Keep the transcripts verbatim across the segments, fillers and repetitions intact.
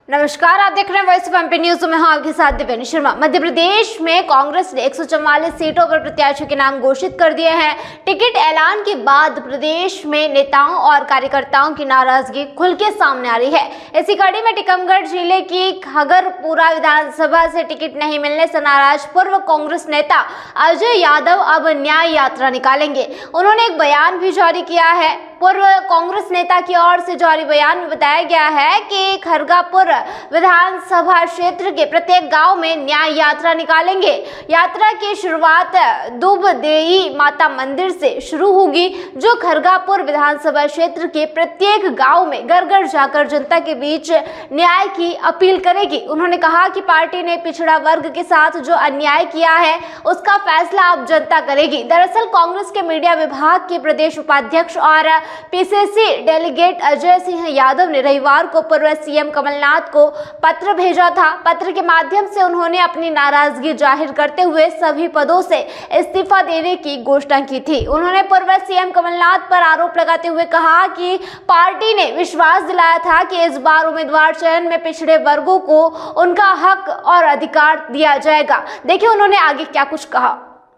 नमस्कार, आप देख रहे हैं वॉइस ऑफ एमपी न्यूज में। हाँ, आपके साथ दिव्यानी शर्मा। मध्य प्रदेश में कांग्रेस ने एक सौ चौवालीस सीटों पर प्रत्याशियों के नाम घोषित कर दिए हैं। टिकट ऐलान के बाद प्रदेश में नेताओं और कार्यकर्ताओं की नाराजगी खुल के सामने आ रही है। इसी कड़ी में टीकमगढ़ जिले की खगरपुरा विधानसभा से टिकट नहीं मिलने से नाराज पूर्व कांग्रेस नेता अजय यादव अब न्याय यात्रा निकालेंगे। उन्होंने एक बयान भी जारी किया है। पूर्व कांग्रेस नेता की ओर से जारी बयान में बताया गया है कि खरगापुर विधानसभा क्षेत्र के प्रत्येक गांव में न्याय यात्रा निकालेंगे। यात्रा की शुरुआत दुबदेई माता मंदिर से शुरू होगी, जो खरगापुर विधानसभा क्षेत्र के प्रत्येक गांव में घर घर जाकर जनता के बीच न्याय की अपील करेगी। उन्होंने कहा कि पार्टी ने पिछड़ा वर्ग के साथ जो अन्याय किया है उसका फैसला अब जनता करेगी। दरअसल कांग्रेस के मीडिया विभाग के प्रदेश उपाध्यक्ष और पीसीसी डेलीगेट अजय सिंह यादव ने रविवार को पूर्व सीएम कमलनाथ को पत्र भेजा था। पत्र के माध्यम से उन्होंने अपनी नाराजगी जाहिर करते हुए सभी पदों से इस्तीफा देने की घोषणा की थी। उन्होंने पूर्व सीएम कमलनाथ पर आरोप लगाते हुए कहा कि पार्टी ने विश्वास दिलाया था कि इस बार उम्मीदवार चयन में पिछड़े वर्गों को उनका हक और अधिकार दिया जाएगा। देखिए उन्होंने आगे क्या कुछ कहा।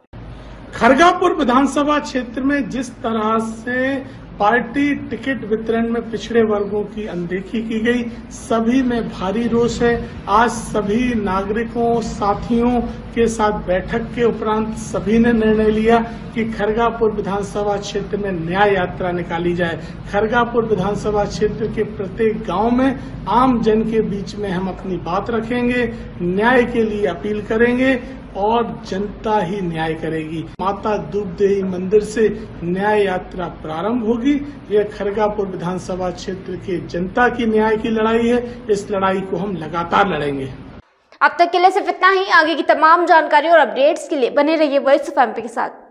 खरगापुर विधानसभा क्षेत्र में जिस तरह से पार्टी टिकट वितरण में पिछड़े वर्गों की अनदेखी की गई, सभी में भारी रोष है। आज सभी नागरिकों साथियों के साथ बैठक के उपरांत सभी ने निर्णय लिया कि खरगापुर विधानसभा क्षेत्र में न्याय यात्रा निकाली जाए। खरगापुर विधानसभा क्षेत्र के प्रत्येक गांव में आम जन के बीच में हम अपनी बात रखेंगे, न्याय के लिए अपील करेंगे और जनता ही न्याय करेगी। माता दुबदेई मंदिर से न्याय यात्रा प्रारंभ होगी। यह खरगापुर विधानसभा क्षेत्र के जनता की न्याय की लड़ाई है। इस लड़ाई को हम लगातार लड़ेंगे। अब तक के लिए सिर्फ इतना ही। आगे की तमाम जानकारी और अपडेट्स के लिए बने रहिए वॉइस ऑफ एमपी के साथ।